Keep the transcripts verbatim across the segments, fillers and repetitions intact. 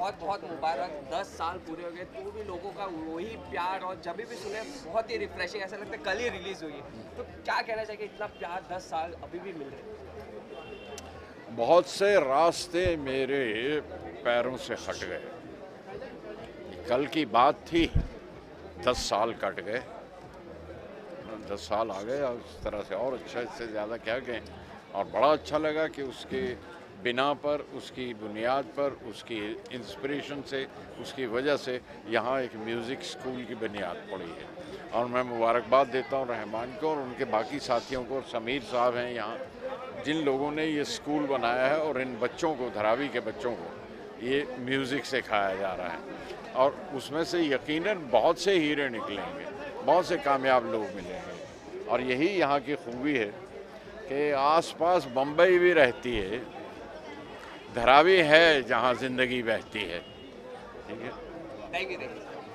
बहुत बहुत मुबारक, दस साल पूरे हो गए तो भी लोगों का वही प्यार, और जब भी सुने बहुत ही रिफ्रेशिंग, ऐसा लगता है कल ही रिलीज़ हुई है। तो क्या कहना चाहिए, इतना प्यार दस साल अभी भी मिल रहे हैं? बहुत से रास्ते मेरे पैरों से हट गए, कल की बात थी, दस साल कट गए, दस साल आ गए, और इस तरह से और अच्छा, इससे ज़्यादा क्या कहें। और बड़ा अच्छा लगा कि उसके बिना पर, उसकी बुनियाद पर, उसकी इंस्पिरेशन से, उसकी वजह से यहाँ एक म्यूज़िक स्कूल की बुनियाद पड़ी है। और मैं मुबारकबाद देता हूँ रहमान को और उनके बाकी साथियों को। समीर साहब हैं यहाँ, जिन लोगों ने ये स्कूल बनाया है, और इन बच्चों को, धारावी के बच्चों को ये म्यूज़िक सिखाया जा रहा है। और उसमें से यकीनन बहुत से हीरे निकलेंगे, बहुत से कामयाब लोग मिलेंगे। और यही यहाँ की खूबी है कि आसपास बम्बई भी रहती है, धारावी है जहाँ ज़िंदगी बहती है। ठीक है, थैंक यू।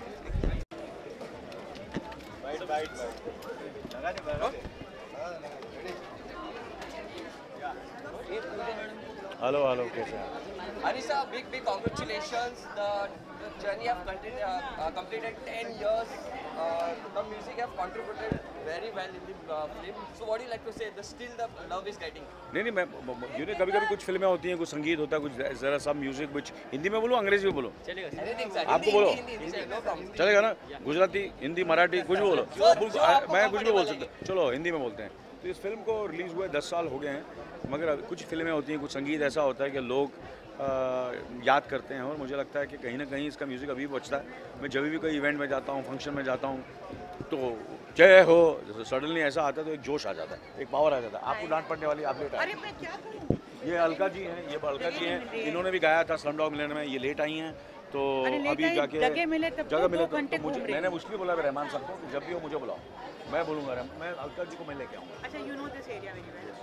हेलो हेलो, कैसे हैं? Anisa, big big congratulations. The, the journey have continued, uh, uh, completed ten years. Uh, the music have contributed very well in the uh, film. So what do you like to say? The still the love is getting. नहीं नहीं, मैं you know कभी कभी कुछ फिल्में होती हैं, कुछ संगीत होता है, कुछ ज़रा सा म्यूजिक, कुछ हिंदी में बोलूँ, अंग्रेजी में बोलूँ? चलेगा। Anything sir. आपको बोलो। Hindi, Hindi, Hindi, no problem. चलेगा ना? गुजराती, हिंदी, मराठी, कुछ भी बोलो। मैं कुछ भी बोल सकता। चलो हिंदी में बोलते हैं। तो इस फिल्म को रिलीज़ हुए दस साल हो गए हैं, मगर कुछ फिल्में होती हैं, कुछ संगीत ऐसा होता है कि लोग आ, याद करते हैं, और मुझे लगता है कि कहीं ना कहीं इसका म्यूज़िक अभी भी बचता है। मैं जब भी कोई इवेंट में जाता हूँ, फंक्शन में जाता हूँ, तो जय हो जैसे सडनली ऐसा आता है, तो एक जोश आ जाता है, एक पावर आ जाता है। आपको डांट पड़ने वाली, आप लेट आए। अरे मैं क्या करूं? ये अलका जी हैं, ये अलका जी हैं, इन्होंने भी गाया था स्लमडॉग मिलियनेयर में, ये लेट आई हैं। तो अभी जाके जगह मिले तब जगह मिले दो घंटे तो मुझे, मैंने मुश्किल बोला रहमान साहब को कि जब भी हो मुझे बुलाओ, मैं बोलूँगा, मैं अलका जी को मैं लेके आऊँगा। अच्छा, you know this area very well.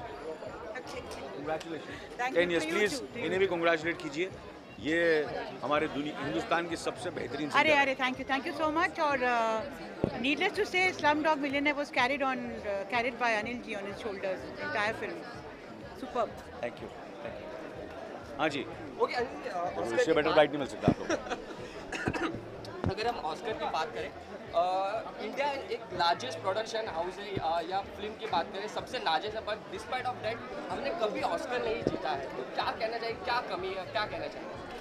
Congratulation, ten years, please इन्हें भी कंग्रेचुलेट कीजिए। ये हमारे दुनिया, हिंदुस्तान की सबसे बेहतरीन। अरे अरे, thank you thank you so much. और needless to say, Slumdog Millionaire was carried on carried by Anil ji on his shoulders, entire film superb. Thank you. हाँ जी, ओके, अनिल, इससे बेटर राइट नहीं मिल सकता आपको। अगर हम ऑस्कर की बात करें, इंडिया एक लार्जेस्ट प्रोडक्शन हाउस है, uh, या फिल्म की बात करें सबसे लार्जेस्ट है, बट डिस्पाइट ऑफ दैट हमने कभी ऑस्कर नहीं जीता है। तो क्या कहना चाहिए, क्या कमी है, क्या कहना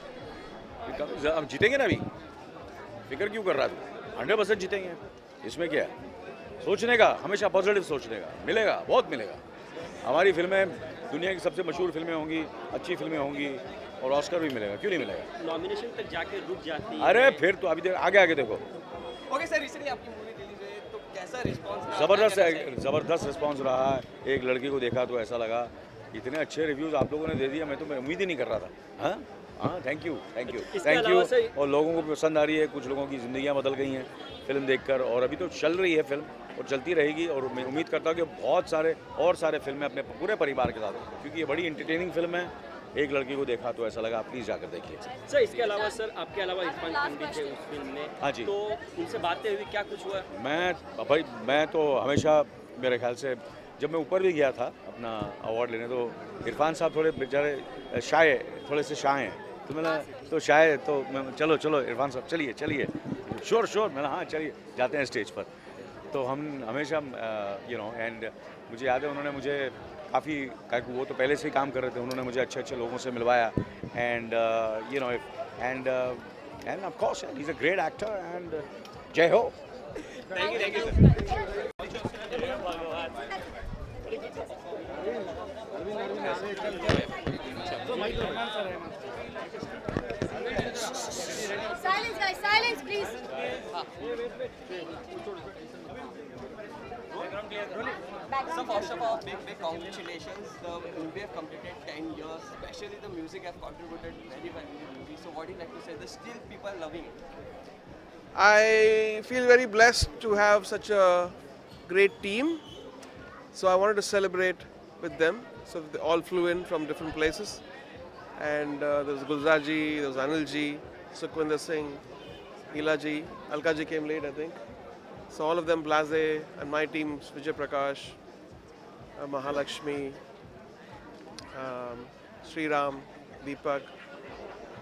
चाहिए? अब जीतेंगे ना, अभी फिक्र क्यों कर रहा था? हंड्रेड परसेंट जीतेंगे, इसमें क्या है? सोचने का, हमेशा पॉजिटिव सोचने का, मिलेगा, बहुत मिलेगा। हमारी फिल्में दुनिया की सबसे मशहूर फिल्में होंगी, अच्छी फिल्में होंगी, और ऑस्कर भी मिलेगा, क्यों नहीं मिलेगा? नॉमिनेशन तक जाके रुक जाती है। अरे फिर तो अभी देखो, आगे आगे देखो। ओके सर, रिसेंटली आपकी मूवी रिलीज हुई, तो कैसा रिस्पांस? ज़बरदस्त है, ज़बरदस्त रिस्पांस रहा है। एक लड़की को देखा तो ऐसा लगा, इतने अच्छे रिव्यूज़ आप लोगों ने दे दिया, मैं तो मैं उम्मीद ही नहीं कर रहा था। हाँ हाँ, thank you thank you thank you. और लोगों को पसंद आ रही है, कुछ लोगों की ज़िंदगियाँ बदल गई हैं फिल्म देखकर, और अभी तो चल रही है फिल्म और चलती रहेगी। और मैं उम्मीद करता हूँ कि बहुत सारे और सारे फिल्में अपने पूरे परिवार के साथ, क्योंकि ये बड़ी इंटरटेनिंग फिल्म है। एक लड़की को देखा तो ऐसा लगा, प्लीज़ जाकर देखिए। सर, इसके अलावा सर, आपके अलावा इरफान खान भी थे उस फिल्म में। हाँ जी, तो उनसे बातें हुई, क्या कुछ हुआ? मैं भाई मैं तो हमेशा, मेरे ख्याल से जब मैं ऊपर भी गया था अपना अवार्ड लेने, तो इरफान साहब थोड़े बेचारे शाय, थोड़े से शाय हैं, तो मैंने तो शाय तो मैं, चलो चलो इरफान साहब चलिए चलिए, श्योर श्योर, मैंने हाँ चलिए, जाते हैं स्टेज पर। तो हम हमेशा यू नो, एंड मुझे याद है उन्होंने मुझे काफ़ी, वो तो पहले से ही काम कर रहे थे, उन्होंने मुझे अच्छे अच्छे लोगों से मिलवाया, and you know, and and of course he is a great actor, and Jai Ho. Thank you, thank you sir. Silence, guys, silence, please. So first of all, big big congratulations. The movie have completed ten years. Especially the music have contributed very well in the movie. So what do you like to say? There's still people loving it. I feel very blessed to have such a great team. So I wanted to celebrate with them. So they all flew in from different places. And uh, there was Gulzar ji, there was Anil ji, Sukhwinder Singh, Hila ji, Alka ji came late I think. So all of them, Blaze, and my team, Vijay Prakash, uh, Mahalakshmi, um, Sri Ram, Deepak,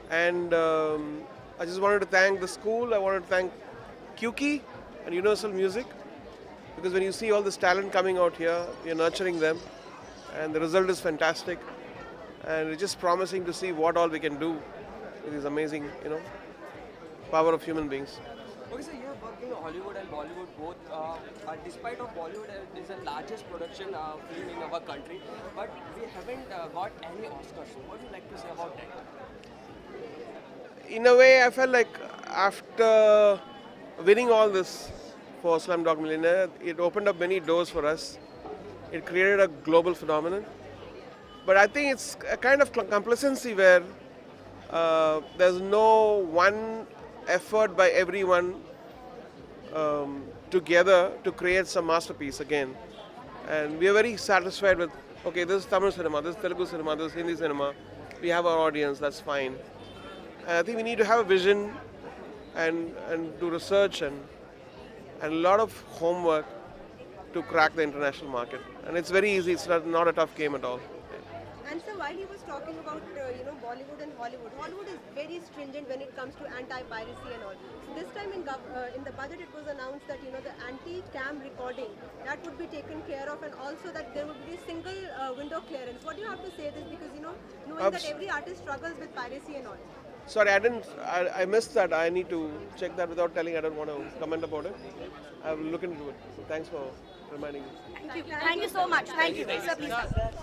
And um, I just wanted to thank the school. I wanted to thank Q K and Universal Music, because when you see all this talent coming out here, you're nurturing them, and the result is fantastic. And it's just promising to see what all we can do with this amazing, you know, power of human beings. Okay, so you have worked in Hollywood and Bollywood both. Uh, uh, despite of Bollywood uh, is the largest production uh, film in our country, but we haven't uh, got any Oscars. So what would you like to say about that? In a way, I felt like after winning all this for Slumdog Millionaire, it opened up many doors for us. It created a global phenomenon. But I think it's a kind of complacency where uh, there's no one effort by everyone um, together to create some masterpiece again. And we are very satisfied with, okay, this is Tamil cinema, this is Telugu cinema, this is Hindi cinema. We have our audience, that's fine. And I think we need to have a vision and, and do research and, and a lot of homework to crack the international market. And it's very easy, it's not, not a tough game at all. And so while he was talking about, uh, you know, Bollywood and Hollywood, Hollywood is very stringent when it comes to anti-piracy and all. So this time in, gov uh, in the budget it was announced that, you know, the anti-cam recording, that would be taken care of, and also that there would be a single uh, window clearance. What do you have to say this? Because, you know, knowing Abs that every artist struggles with piracy and all. Sorry, I didn't, I, I missed that. I need to check that without telling. I don't want to comment about it. I will look into it. So thanks for reminding me. Thank you. Thank you so much. Thank you. Sir, please.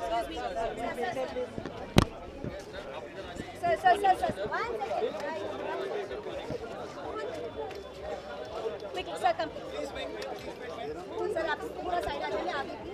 Sir, sir, sir, sir. One second. Quick, sir, come. Sir, आप पूरा side आ जाइए आगे.